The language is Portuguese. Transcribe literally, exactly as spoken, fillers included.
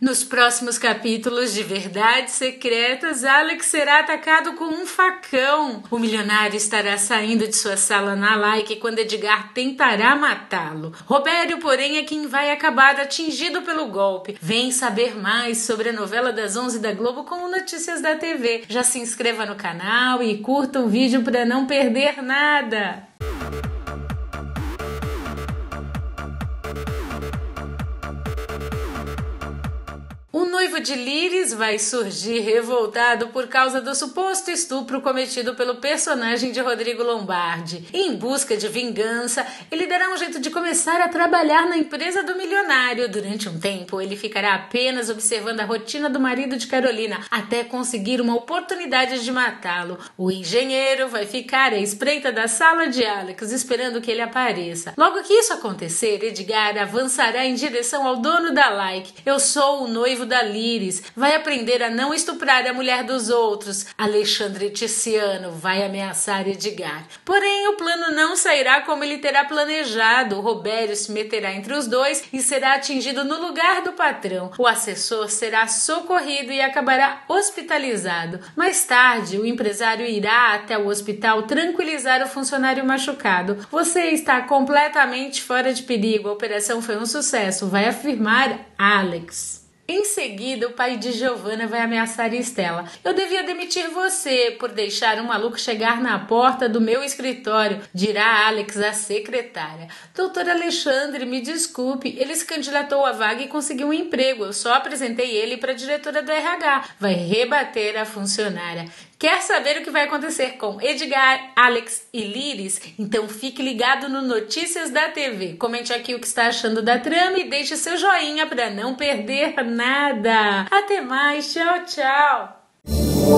Nos próximos capítulos de Verdades Secretas, Alex será atacado com um facão. O milionário estará saindo de sua sala na Like quando Edgar tentará matá-lo. Robério, porém, é quem vai acabar atingido pelo golpe. Vem saber mais sobre a novela das onze da Globo com Notícias da T V. Já se inscreva no canal e curta o vídeo para não perder nada. O noivo de Liris vai surgir revoltado por causa do suposto estupro cometido pelo personagem de Rodrigo Lombardi. Em busca de vingança, ele dará um jeito de começar a trabalhar na empresa do milionário. Durante um tempo, ele ficará apenas observando a rotina do marido de Carolina, até conseguir uma oportunidade de matá-lo. O engenheiro vai ficar à espreita da sala de Alex, esperando que ele apareça. Logo que isso acontecer, Edgar avançará em direção ao dono da Like. Eu sou o noivo da Liris, vai aprender a não estuprar a mulher dos outros. Alexandre Tiziano vai ameaçar Edgar. Porém, o plano não sairá como ele terá planejado. O Robério se meterá entre os dois e será atingido no lugar do patrão. O assessor será socorrido e acabará hospitalizado. Mais tarde, o empresário irá até o hospital tranquilizar o funcionário machucado. Você está completamente fora de perigo. A operação foi um sucesso, vai afirmar Alex. Em seguida, o pai de Giovanna vai ameaçar Estela. Eu devia demitir você por deixar um maluco chegar na porta do meu escritório, dirá Alex à secretária. Doutor Alexandre, me desculpe, ele se candidatou à vaga e conseguiu um emprego. Eu só apresentei ele para a diretora do R H. Vai rebater a funcionária. Quer saber o que vai acontecer com Edgar, Alex e Liris? Então fique ligado no Notícias da T V. Comente aqui o que está achando da trama e deixe seu joinha para não perder nada. Até mais, tchau, tchau!